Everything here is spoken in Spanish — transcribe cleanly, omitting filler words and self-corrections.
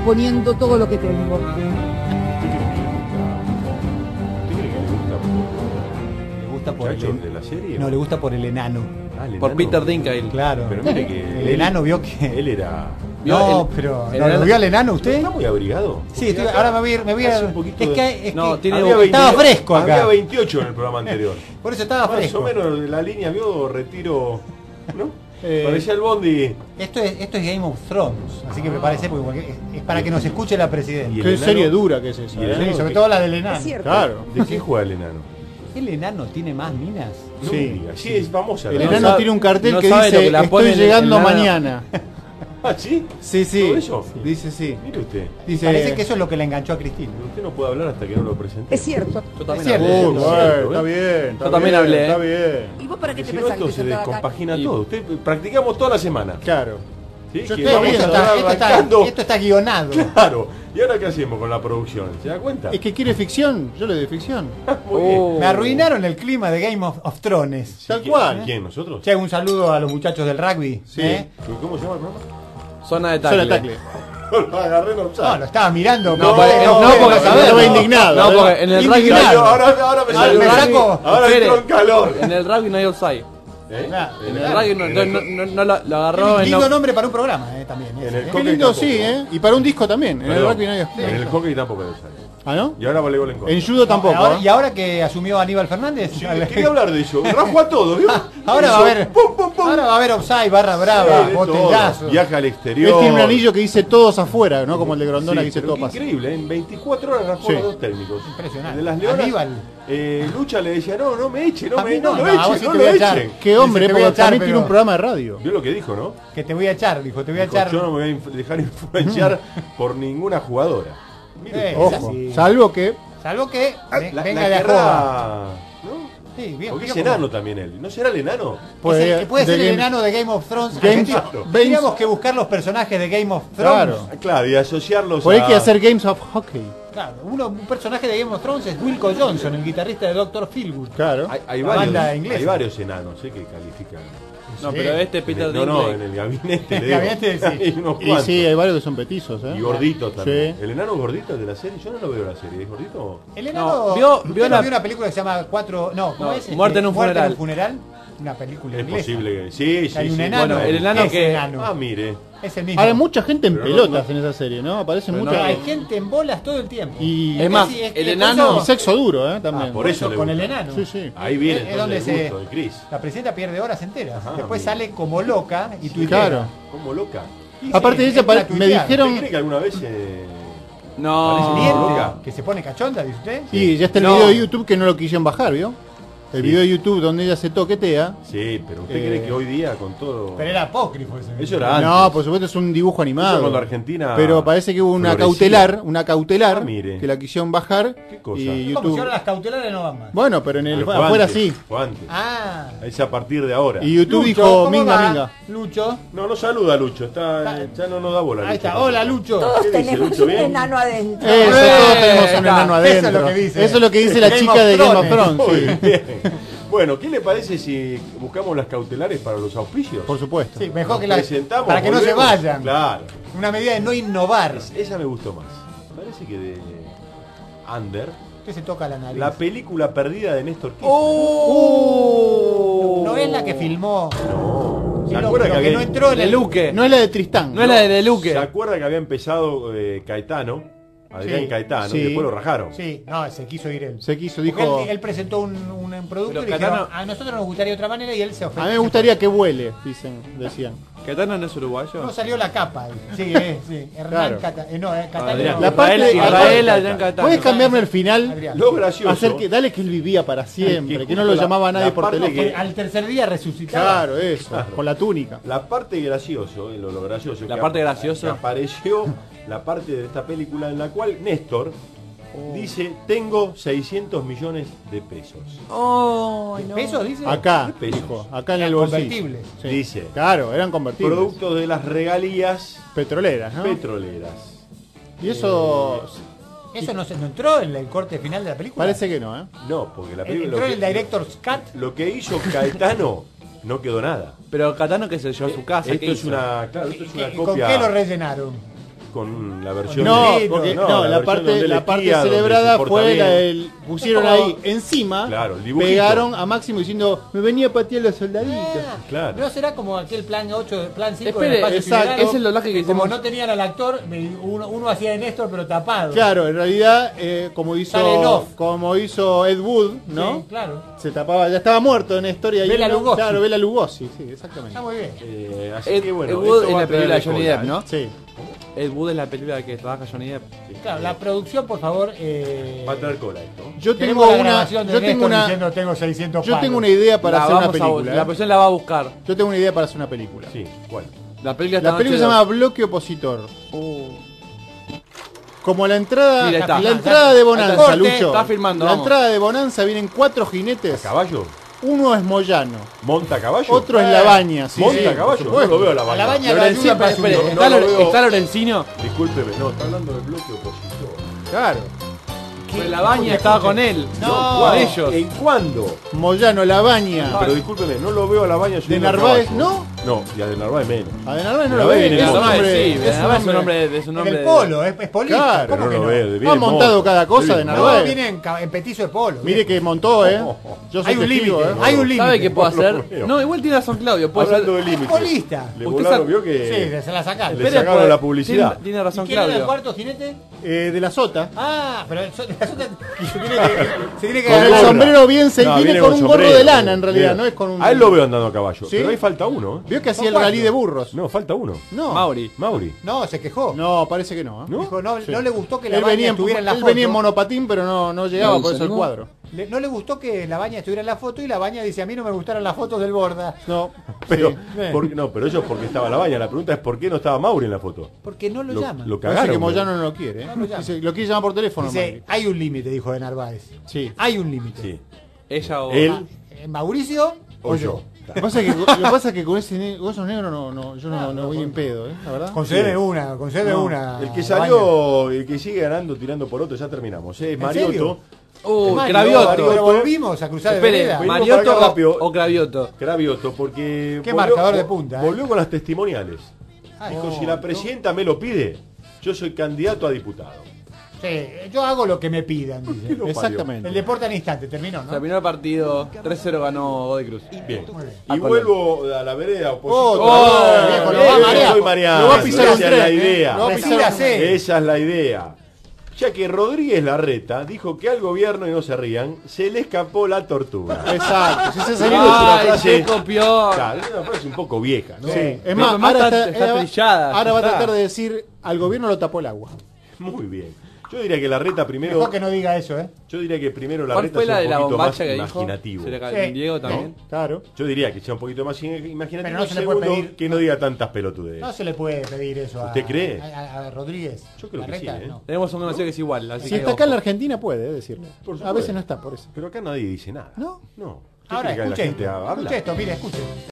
poniendo todo lo que tengo. ¿Usted cree que Le gusta por muchachos de la serie? No, le gusta por el enano. El Por enano. Peter Dinklage. Claro. Pero mire que El enano vio que... él era... No, pero... el ¿No enano- ¿lo vio al enano usted? ¿Está muy abrigado? Sí, ahora me voy a... Hace un poquito Es de- que, No, tiene- Había estaba 22 fresco acá. Había 28 en el programa anterior. Por eso estaba Más fresco. o menos de la línea, vio, retiro, ¿no? Parecía el Bondi. Esto es Game of Thrones, así que prepárese porque es para que nos escuche la ¿Y presidenta. el Qué enano? serie dura que es esa. ¿Y el Sí, enano sobre qué? todo la del enano. Es cierto. Claro. ¿De qué juega el enano? ¿El enano tiene más minas? No Sí. me diga. Sí, es famosa. El ¿no? enano sabe- tiene un cartel no que sabe lo dice que la estoy pone en llegando el nada". mañana. ¿Ah, sí? Sí, sí. ¿Todo eso? Dice sí. Mire usted. Dice, Parece que eso es lo que le enganchó a Cristina. Usted no puede hablar hasta que no lo presente. Es cierto. Yo también Es hablé. cierto. Bueno, está bien. Yo también hablé, Está bien. ¿Y vos para qué te Si no, pensás que esto te se sentaba acá? descompagina Y- todo. Usted practicamos toda la semana. Claro. ¿Sí? Yo Que estoy vamos a viendo, estar arrancando. Esto está guionado. Claro. ¿Y ahora qué hacemos con la producción? ¿Se da cuenta? Es que quiere ficción, yo le doy ficción. Muy bien. Oh. Me arruinaron el clima de Game of Thrones. Tal ¿Quién? cual. ¿Quién? ¿Nosotros? Che, un saludo a los muchachos del rugby. Sí. ¿Cómo se llama el programa? Zona de Solo tackle. tackle. Lo agarré en offside. No, lo estaba mirando. No, porque- porque saber. estaba indignado. No, porque en el rugby Indignado. Ahora me Ah, salió me el saco. Ahora Espere. entró en calor. En el rugby no hay offside. ¿Eh? Claro. En el rugby no lo agarró en Lindo no. nombre para un programa, también. En ese, el Qué hockey lindo, tampoco. sí, ¿eh? Y para un disco también. En el Perdón. rugby no hay. En el hockey tampoco hay offside. ¿Ah, no? Y ahora voleibol en contra. En judo tampoco. Ahora- ¿eh? y ahora que asumió Aníbal Fernández, Sí, quería hablar de eso. Rajo a todo, ¿vio? ahora va a Hizo haber, pum, pum, pum. ahora va a haber offside, barra brava, Sí, de botellazo. todo. Viaja al exterior. Él tiene un anillo que dice todos afuera, ¿no? Como el de Grondona que dice pero todo qué pasa. increíble, en 24 horas rajó Sí. a dos técnicos. Impresionante. El de las Leonas, Aníbal. Lucha le decía, no me eche, no A mí me no no, lo no, a vos echen, sí no te lo voy a echar. echen. Qué hombre, Dice, te voy a porque echar, también pero- tiene un programa de radio. Vio lo que dijo, ¿no? Que te voy a echar, dijo, te voy a Dijo, echar. yo no me voy a dejar influenciar por ninguna jugadora. Mire, Es Ojo, así. salvo que Salvo que la venga de ajoa. querrá, ¿no? Sí, bien. Porque es bien, como- enano también él. ¿No será el enano? Pues, Es el que puede de ser el Game- enano de Game of Thrones. Games- argentino. Games- Tendríamos que buscar los personajes de Game of Thrones. Claro. Claro, y asociarlos Por ahí a... hay que hacer Games of Hockey. Claro, un personaje de Game of Thrones es Wilco Johnson, el guitarrista de Dr. Feelgood. Claro. Hay La varios, banda inglesa. hay varios enanos, que califican. No, Sí. pero este Peter No, Dinklage. en el gabinete. En el le digo. gabinete, sí. Hay unos Y cuantos. sí, hay varios que son petizos, ¿eh? Y gorditos también. Sí. ¿El enano gordito de la serie? Yo no lo veo en la serie. ¿Es gordito? El enano. No, vio ¿usted no la- vio una película que se llama Cuatro. No, ¿cómo No, es? Muerte en un funeral. funeral. Una película Es inglesa. posible que... Sí, sí, Hay un sí. enano. Bueno, el enano es que- enano. Ah, mire. Es el mismo. Ahora hay mucha gente en Pero no- pelotas no- en esa serie, ¿no? Aparecen Pero muchas. no- Hay gente en bolas todo el tiempo. Y Es más, casi- el que enano- eso- y sexo duro, ¿eh? También. Ah, por eso le con el gusta. enano. Sí, sí. Ahí viene Es donde entonces el se- gusto de Chris. La presidenta pierde horas enteras. Ajá, Después mira. sale como loca y tuitea. Claro. Como loca. Y Aparte de es ella, para me tuitear. dijeron- ¿Usted cree que alguna vez No. Miente, loca? que se pone cachonda, dice usted. Y ya está el No. video de YouTube que no lo quisieron bajar, ¿vio? El Sí. video de YouTube donde ella se toquetea. Sí, pero ¿usted Eh, cree que hoy día con todo... Pero era apócrifo ese. Eso era antes. No, por supuesto es un dibujo Eso animado. cuando Argentina Pero parece que hubo una florecía. cautelar Ah, mire. que la quisieron bajar ¿Qué cosa? y Como si YouTube. ahora las cautelares no van más. Bueno, pero en el Pero fue afuera antes, sí. Fue antes. Ah. Es a partir de ahora. Y YouTube Lucho, dijo ¿cómo minga va? minga. Lucho. No, no saluda a Lucho. Ya no nos da bola. Ahí Lucho, está. tampoco. Hola, Lucho. Todos ¿Qué dice, tenemos Lucho? un ¿Bien? enano adentro. Eso, todos tenemos un está. enano Eso es adentro. lo que dice. Eso es lo que dice la Game chica of de Game of Thrones. Thrones. Muy Sí. bien. Bueno, ¿qué le parece si buscamos las cautelares para los auspicios? Por supuesto. Sí, mejor Nos que la. presentamos, Para que no se volvemos. vayan. Claro. Una medida de no innovar. Esa me gustó más. Parece que de Under, Usted se toca la nariz. la película perdida de Néstor Kirchner. ¡Oh! No es la que filmó. ¿Se Lo acuerda que que había- no entró en De el. Luque. No es la de Tristán. No es la de Luque. ¿Se acuerda que había empezado Caetano? Adrián Sí. Caetano, Sí. y después lo rajaron. Sí, no, se quiso ir él. Se quiso, Porque dijo. él presentó un producto Pero y dijeron, Catano- a nosotros nos gustaría de otra manera y él se A ofendió. mí me gustaría que vuele, decían. ¿Catano no es uruguayo? No salió la capa. Sí, sí. Hernán Claro. Catano. Adrián. La parte- Israel, aparte- Adrián Catano. ¿Puedes cambiarme el final? Adrián. Lo gracioso. Hacer que, dale que él vivía para siempre, que no lo justo llamaba nadie la por parte teléfono. Que al tercer día resucitaba. Claro, eso, con la túnica. La parte gracioso, lo gracioso. La que parte ap- graciosa. que apareció la parte de esta película en la cual Néstor dice, tengo 600 millones de pesos. Oh, no. ¿Pesos dice? Acá, ¿Qué pesos? dijo, acá en el Eran bolsillo. convertibles. Sí. Dice. Claro, eran convertibles. Producto de las regalías Petroleras, ¿no? petroleras. Y eso Eso no entró en el corte final de la película. parece que no, ¿eh? No, porque la película... Entró en el director's cut. Lo que hizo Caetano no quedó nada. Pero Catano que se llevó a su casa. Esto ¿qué es hizo? una... Claro, esto es una ¿Y con copia... qué lo rellenaron? con la versión No, de- porque no, no, la versión parte, donde él la parte esquía, donde celebrada se porta fue bien. la del. Pusieron ahí encima, Claro, el dibujito. pegaron a Máximo diciendo: me venía a patear los soldaditos. Claro. ¿No será como aquel plan 8, plan 5 Espere, del espacio exacto, sideral? es el doblaje que Como hicimos. no tenían al actor, uno hacía de Néstor pero tapado. Claro, en realidad, como Sale en off. hizo Ed Wood, ¿no? Sí, claro. Se tapaba, ya estaba muerto en la historia. y Bela uno- Lugosi. Claro, Bela Lugosi, sí, exactamente. Está muy bien. Así que bueno, Ed Wood esto es va la a traer película de Johnny cola, Depp, ¿no? Sí. Ed Wood es la película que trabaja Johnny Depp. Claro, la producción, por favor. Va a traer cola esto. Yo Queremos tengo la una, grabación de yo tengo Néstor una, diciendo tengo 600 yo palos. tengo una idea para La hacer una vamos a película. la persona la va a buscar. Yo tengo una idea para hacer una película. Sí, ¿cuál? La película esta La película noche se llama Bloque Opositor. Como la entrada, Mira, está. la entrada de Bonanza, Corte, Lucho. está filmando, La vamos. entrada de Bonanza vienen 4 jinetes. ¿Caballo? Uno es Moyano, ¿Monta a caballo? otro es Labaña. Sí, ¿Monta sí, a por caballo? No supuesto. lo veo a la A baña. la baña lo Lorencino, ayuda para espere, subir. ¿está, No lo veo. ¿está Lorencino? Discúlpeme, no, está hablando del bloque opositor. Claro. Pero la baña estaba con él. No, con ¿cuál? ellos. ¿En cuándo? Moyano, Labaña. Pero discúlpeme, no lo veo a la baña De subiendo a Narváez, caballo. ¿no? No, y a de Narváez menos. A de Narváez no La lo ve ve. viene Es un moto. hombre. Sí, es un Narváez es un hombre. nombre, es un En nombre el de- polo, es polista. Claro, ¿Cómo no que lo no? ve. Ha viene montado moto. cada cosa de Viene No, Narváez. viene en petizo de polo. Mire que montó, Yo soy Hay un testigo, límite, ¿eh? hay un límite. ¿Sabe qué puedo No lo hacer? veo. No, igual tiene razón Claudio. Puede Hablando ser. de límites. polista. Le Usted volaron, sabe- vio que... Sí, se la sacaron. Le Espere, sacaron puede- la publicidad. Tiene razón ¿Quién era el Claudio. cuarto jinete? De la Sota. Ah, pero se tiene que Con Con el gorra. sombrero bien se No, viene viene con un gorro sombrero. de lana en realidad, Bien. no es con un. A él lo veo andando a caballo. ¿Sí? Pero ahí falta uno. Vio que hacía el cuatro. rally de burros. No, falta uno. No. Mauri. Mauri. No, se quejó. No, parece que no. ¿No? Dijo, no, Sí. no le gustó que la Él baña venía, estuviera en la él foto. venía en monopatín, pero no llegaba, No, por eso el ¿no? cuadro. No le gustó que la baña estuviera en la foto y la baña dice, a mí no me gustaron las fotos del Borda. No, Pero, sí. no, pero ellos porque estaba la baña. La pregunta es por qué no estaba Mauri en la foto. Porque no lo, llama. Lo Parece cagaron. que Moyano no lo quiere. No lo llama. Dice, lo quiere llamar por teléfono. Dice, Macri. hay un límite, dijo de Narváez. Sí. Hay un límite. Sí. Ella o. Él Mauricio o yo. Lo que pasa es que con esos negros yo no voy en pedo, la verdad. Concede Sí. una, concede No, una. El que baña. salió, el que sigue ganando tirando por otro, ya terminamos. serio? Mariotto. Mario, Cravioto. pero volvimos a cruzar de Espere, vereda. Venimos Mariotto para acá rápido. o Cravioto. Cravioto, porque. Qué marcador de punta, Volvió con las testimoniales. Ay, Dijo, no, si la presidenta me lo pide, yo soy candidato a diputado. Sí, yo hago lo que me pidan, dice. Lo Exactamente. El deporte al instante, terminó, ¿no? Terminó el partido, 3-0 ganó Godoy Cruz. Bien. Muy bien. Y vuelvo a la vereda Otra opositora. vez, viejo, lo Yo va a marear. soy Mariano. Lo va a pisar Esa un es tren, la idea. Lo va a pisar Decídase. Esa es la idea. Ya que Rodríguez Larreta dijo que al gobierno, y no se rían, se le escapó la tortuga. Exacto. Si ese Ay, sería- es una Ay, frase- se copió. Claro, es una frase un poco vieja, ¿no? Sí. Es Pero más, además ahora, está trillada, ahora va a ya está. tratar de decir al gobierno lo tapó el agua. Muy bien. Yo diría que Larreta primero. Mejor que no diga eso, ¿eh? Yo diría que primero ¿Cuál Larreta fue la sea de un la poquito más bombacha que dijo? imaginativo. Se le cayó Sí. Diego también. Claro. Yo diría que sea un poquito más imaginativo. Pero no y se le puede segundo, pedir- que no diga tantas pelotudes. No se le puede pedir eso a... ¿Usted cree? A Rodríguez. Yo creo que Larreta, sí, ¿eh? no. Tenemos un conocido que es igual. Así Si que está acá en la ojo. Argentina puede decirlo. Por A supuesto. veces no está por eso. Pero acá nadie dice nada. ¿No? No. ¿Usted Ahora, cree que la escuche gente esto. habla? Escuche esto, mire, escuche.